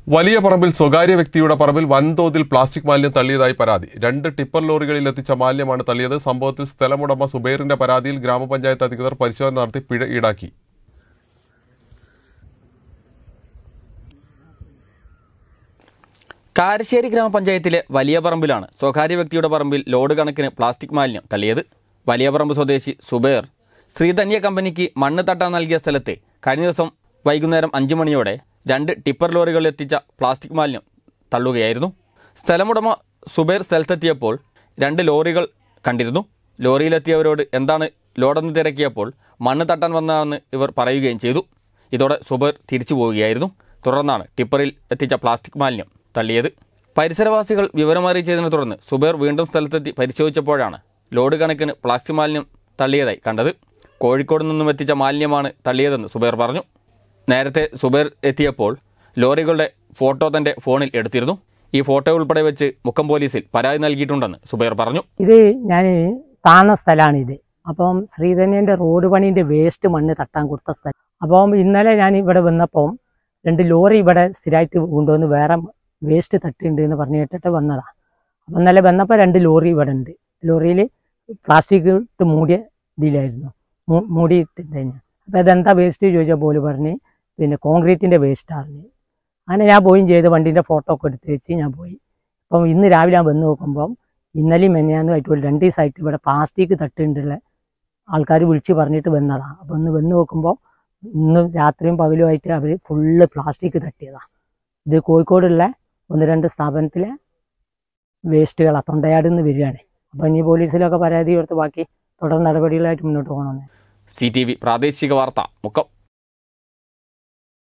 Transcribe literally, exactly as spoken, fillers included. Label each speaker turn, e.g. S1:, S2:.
S1: വലിയ പറമ്പിൽ സ്വകാര്യ വ്യക്തിയുടെ പറമ്പിൽ വൻതോതിൽ പ്ലാസ്റ്റിക് മാലിന്യം തള്ളിയതായി പരാതി. രണ്ട് ടിപ്പർ ലോറികളിൽ എത്തിച്ച മാലിന്യമാണ് തള്ളിയത്. സംഭവത്തിൽ സ്ഥലമുടമ സുബൈറിന്റെ പരാതിയിൽ ഗ്രാമപഞ്ചായത്ത് അധികൃതർ പരിശോധന നടത്തി പിഴ ഈടാക്കി.
S2: കാരശ്ശേരി ഗ്രാമപഞ്ചായത്തിലെ വലിയ പറമ്പിലാണ് സ്വകാര്യ വ്യക്തിയുടെ പറമ്പിൽ ലോഡ് കണക്കിന് പ്ലാസ്റ്റിക് മാലിന്യം തള്ളിയത്. വലിയ പറമ്പ് സ്വദേശി സുബൈർ ശ്രീധന്യ കമ്പനിക്ക് മണ്ണ് തട്ടാൻ നൽകിയ സ്ഥലത്ത് കഴിഞ്ഞ ദിവസം വൈകുന്നേരം അഞ്ചു മണിയോടെ രണ്ട് ടിപ്പർ ലോറികളിൽ എത്തിച്ച പ്ലാസ്റ്റിക് മാലിന്യം തള്ളുകയായിരുന്നു. സ്ഥലമുടമ സുബൈർ സ്ഥലത്തെത്തിയപ്പോൾ രണ്ട് ലോറികൾ കണ്ടിരുന്നു. ലോറിയിലെത്തിയവരോട് എന്താണ് ലോഡെന്ന് തിരക്കിയപ്പോൾ മണ്ണ് തട്ടാൻ വന്നതാണെന്ന് ഇവർ പറയുകയും ചെയ്തു. ഇതോടെ സുബൈർ തിരിച്ചു പോവുകയായിരുന്നു. തുടർന്നാണ് ടിപ്പറിൽ എത്തിച്ച പ്ലാസ്റ്റിക് മാലിന്യം തള്ളിയത്. പരിസരവാസികൾ വിവരമറിയിച്ചതിനെ തുടർന്ന് സുബൈർ വീണ്ടും സ്ഥലത്തെത്തി പരിശോധിച്ചപ്പോഴാണ് ലോഡ് കണക്കിന് പ്ലാസ്റ്റിക് മാലിന്യം തള്ളിയതായി കണ്ടത്. കോഴിക്കോട് നിന്നും എത്തിച്ച മാലിന്യമാണ് തള്ളിയതെന്ന് സുബൈർ പറഞ്ഞു. നേരത്തെ സുബൈർ എത്തിയപ്പോൾ ലോറികളുടെ ഫോട്ടോ തന്റെ ഫോണിൽ എടുത്തിരുന്നു. ഈ ഫോട്ടോ ഉൾപ്പെടെ വെച്ച് മുക്കം പോലീസിൽ പരാതി നൽകിയിട്ടുണ്ടെന്ന് സുബൈർ പറഞ്ഞു.
S3: ഇത് ഞാൻ താണ സ്ഥലമാണിത്. അപ്പം ശ്രീധന്യൻ്റെ റോഡ് പണീൻ്റെ വേസ്റ്റ് മണ്ണ് തട്ടാൻ കൊടുത്ത സ്ഥലം. അപ്പം ഇന്നലെ ഞാൻ ഇവിടെ വന്നപ്പം രണ്ട് ലോറി ഇവിടെ സ്ഥിരമായിട്ട് കൊണ്ടുവന്ന് വേറെ വേസ്റ്റ് തട്ടിയുണ്ട് എന്ന് പറഞ്ഞു കേട്ടിട്ട് വന്നതാണ്. അപ്പം ഇന്നലെ വന്നപ്പോൾ രണ്ട് ലോറി ഇവിടെ ഉണ്ട്. ലോറിയിൽ പ്ലാസ്റ്റിക് ഇട്ട് മൂടിയ ഇതിലായിരുന്നു, മൂടിയിട്ടുണ്ടായിരുന്നു. അപ്പോൾ അതെന്താ വേസ്റ്റ് ചോദിച്ചാൽ പോലും പറഞ്ഞ് പിന്നെ കോൺക്രീറ്റിൻ്റെ വേസ്റ്റാണ്. അങ്ങനെ ഞാൻ പോയും ചെയ്ത് വണ്ടീൻ്റെ ഫോട്ടോ ഒക്കെ എടുത്ത് വെച്ച് ഞാൻ പോയി. അപ്പം ഇന്ന് രാവിലെ ഞാൻ വന്ന് നോക്കുമ്പം ഇന്നലെയും മെനയാന്നും ആയിട്ട് രണ്ട് ദിവസമായിട്ട് ഇവിടെ പ്ലാസ്റ്റിക് തട്ടുകൊണ്ടുള്ള ആൾക്കാർ വിളിച്ച് പറഞ്ഞിട്ട് വന്നതാണ്. അപ്പം ഒന്ന് വന്ന് നോക്കുമ്പോൾ ഇന്ന് രാത്രിയും പകലുമായിട്ട് അവർ ഫുള്ള് പ്ലാസ്റ്റിക് തട്ടിയതാണ്. ഇത് കോഴിക്കോടുള്ള ഒന്ന് രണ്ട് സ്ഥാപനത്തിലെ വേസ്റ്റുകളാണ്, തൊണ്ടയാട് നിന്ന് വരികയാണ്. അപ്പം ഇനി പോലീസിലൊക്കെ പരാതി കൊടുത്ത് ബാക്കി തുടർ നടപടികളായിട്ട് മുന്നോട്ട് പോകണമെന്ന്.
S2: സി ടി വി പ്രാദേശിക വാർത്ത മുക്കം.